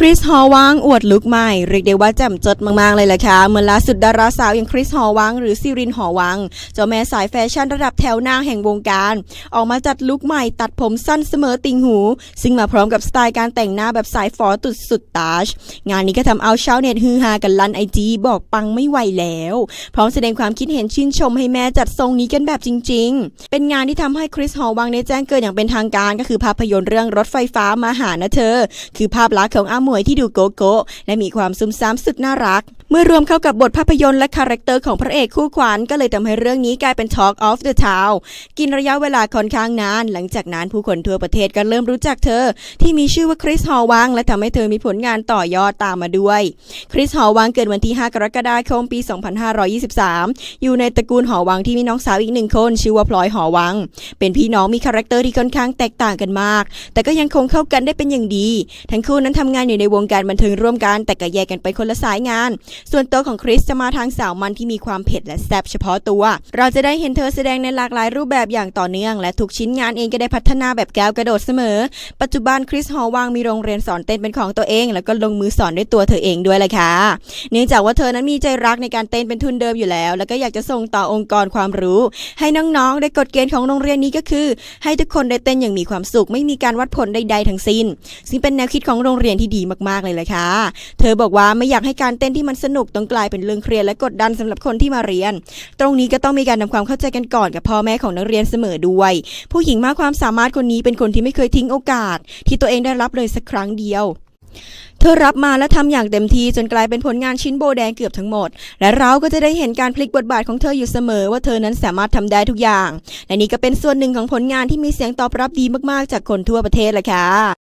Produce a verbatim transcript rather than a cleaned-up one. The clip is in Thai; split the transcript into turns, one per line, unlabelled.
ริสฮอวังอวดลุคใหม่เรียกได้ว่าแจ่มจดมากๆเลยแหละค่ะเมื่อล่าสุดดาราสาวอย่างคริสฮอวังหรือซิรินหอวังเจ้าแม่สายแฟชั่นระดับแถวหน้าแห่งวงการออกมาจัดลุคใหม่ตัดผมสั้นเสมอติ่งหูซึ่งมาพร้อมกับสไตล์การแต่งหน้าแบบสายฝอตุดสุดตาชงานนี้ก็ทำเอาชาวเน็ตฮือฮากันลั่นไอจีบอกปังไม่ไหวแล้วพร้อมแสดงความคิดเห็นชื่นชมให้แม่จัดทรงนี้กันแบบจริงๆเป็นงานที่ทำให้คริสฮอวังได้แจ้งเกิดอย่างเป็นทางการก็คือภาพยนตร์เรื่องรถไฟฟ้ามาหานะเธอคือภาพลักษณ์ของอาหมวยที่ดูโกโก้และมีความซุ่มซ่ามสุดน่ารักเมื่อรวมเข้ากับบทภาพยนตร์และคาแรคเตอร์ของพระเอกคู่ขวัญก็เลยทำให้เรื่องนี้กลายเป็น Talk of the Town กินระยะเวลาค่อนข้างนานหลังจากนั้นผู้คนทั่วประเทศก็เริ่มรู้จักเธอที่มีชื่อว่าคริสฮอวังและทำให้เธอมีผลงานต่อยอดตามมาด้วยคริสฮอวังเกิดวันที่ห้ากรกฎาคมปีสองพันห้าร้อยยี่สิบสามอยู่ในตระกูลหอวังที่มีน้องสาวอีกหนึ่งคนชื่อว่าพลอยหอวังเป็นพี่น้องมีคาแรคเตอร์ที่ค่อนข้างแตกต่างกันมากแต่ก็ยังคงเข้ากันได้เป็นอย่างดีทั้งคู่นั้นทำงานอยู่ในวงการบันเทิงร่วมกันแต่ก็แยกกันไปคนละสายงานส่วนตัวของคริสจะมาทางสาวมันที่มีความเผ็ดและแซ่บเฉพาะตัวเราจะได้เห็นเธอแสดงในหลากหลายรูปแบบอย่างต่อเนื่องและทุกชิ้นงานเองก็ได้พัฒนาแบบก้าวกระโดดเสมอปัจจุบันคริสฮอวังมีโรงเรียนสอนเต้นเป็นของตัวเองแล้วก็ลงมือสอนด้วยตัวเธอเองด้วยเลยค่ะเนื่องจากว่าเธอนั้นมีใจรักในการเต้นเป็นทุนเดิมอยู่แล้วแล้วก็อยากจะส่งต่อองค์กรความรู้ให้น้องๆได้กฎเกณฑ์ของโรงเรียนนี้ก็คือให้ทุกคนได้เต้นอย่างมีความสุขไม่มีการวัดผลใดๆทั้งสิ้นซึ่งเป็นแนวคิดของโรงเรียนที่ดีมากๆเลยแหละค่ะเธอบอกว่าไม่อยากให้การเต้นที่มันสนุกต้องกลายเป็นเรื่องเครียดและกดดันสำหรับคนที่มาเรียนตรงนี้ก็ต้องมีการทำความเข้าใจกันก่อนกับพ่อแม่ของนักเรียนเสมอด้วยผู้หญิงมากความสามารถคนนี้เป็นคนที่ไม่เคยทิ้งโอกาสที่ตัวเองได้รับเลยสักครั้งเดียวเธอรับมาและทำอย่างเต็มที่จนกลายเป็นผลงานชิ้นโบแดงเกือบทั้งหมดและเราก็จะได้เห็นการพลิกบทบาทของเธออยู่เสมอว่าเธอนั้นสามารถทำได้ทุกอย่างและนี่ก็เป็นส่วนหนึ่งของผลงานที่มีเสียงตอบรับดีมากๆจากคนทั่วประเทศแหละค่ะ